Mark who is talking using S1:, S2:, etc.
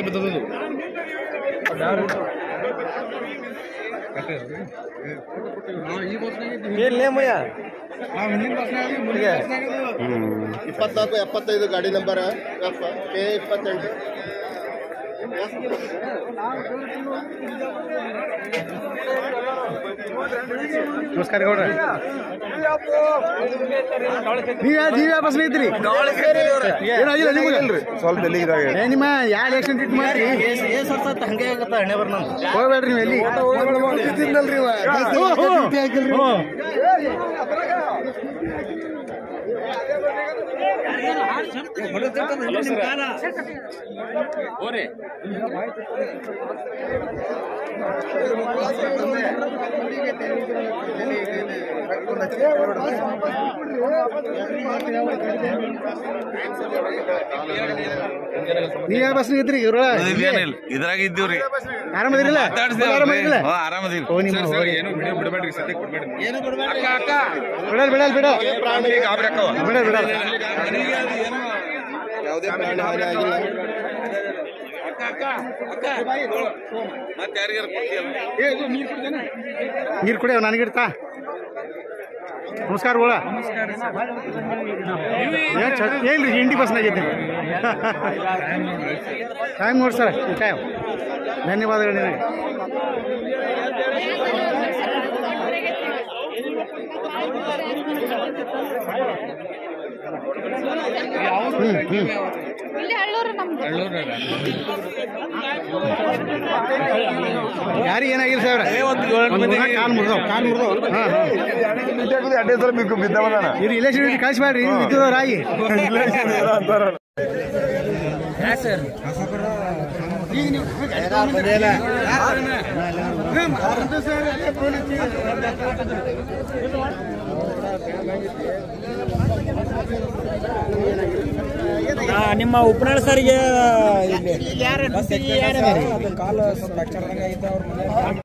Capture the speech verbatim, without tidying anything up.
S1: ಬಿದ್ದದು
S2: ಇಪ್ಪತ್ನಾಲ್ಕು ಎಪ್ಪತ್ತೈದು ಗಾಡಿ ನಂಬರ್ ಕೆ ಇಪ್ಪತ್ತೆಂಟು.
S3: ನಮಸ್ಕಾರ ಗೌಡ್ರ. ನೀವ್ ನೀವ್ ಯಾವ ಬಸ್ ಐತ್ರಿ? ಏನಾಗಿಲ್ಲ ನಿಮ್ಗೆ? ಸ್ವಲ್ಪ ಎಲ್ಲಿಗೆ ನಿಮ್ಮ ಯಾವ ಎಲೆಕ್ಷನ್ ಟ್ರೀಟ್ ಮಾಡ್ರಿ ಹಂಗೆ ಆಗತ್ತ ಹಣೆ ಬರ್ನ ಹೋಗ್ಬೇಡ್ರಿ ನೀವು ಎಲ್ಲಿ ನೀವ್ ಯಾವ ಬಸ್ ಇದ್ರಿ?
S1: ಇದ್ರಾಗ ಇದ್ದೀವ್ರಿ.
S3: ಆರಾಮದಿರಿಲ್ಲ?
S1: ಆರಾಮದಿರಿ.
S3: ಬಿಡಲ್ ಬಿಡಲ್ ಬಿಡ ಬಿಡ ಬಿಡ
S2: ಯಾವುದೇ ಪ್ರಾಣ ಹಾನಿ ಆಗಿಲ್ಲ.
S3: ನೀರು ಕುಡಿಯವ ನನಗಿಡ್ತಾ. ನಮಸ್ಕಾರ ಗೋಳ. ಏನ್ರಿ ಹಿಂಡಿ ಬಸ್ನಾಗ ಇದ್ದೀನಿ. ಟೈಮ್ ನೋಡಿ ಸರ್ ಟೈಮ್. ಧನ್ಯವಾದಗಳು ನಿಮಗೆ. ಹ್ಮ್ ಹ್ಮ್ ಯಾರಿಗೆ ಏನಾಗಿಲ್ಲ ಸರ್? ಕಾಲ್ ಮುರಿದವ್ ಕಾಲ್ ಮುರಿದವ್ ಅಡ್ಡೇ ಸಲ ಬಿದ್ದವ. ಇದು ಇಲೆಕ್ಷನ್ ಕಳಿಸ್ಬೇಡ್ರಿ, ಬಿದ್ದವ್ರಾಗಿ
S4: ನಿಮ್ಮ ಉಪನಾಳ್ ಸರ್ಗೆ ಕಾಲು ಫ್ರಾಕ್ಚರ್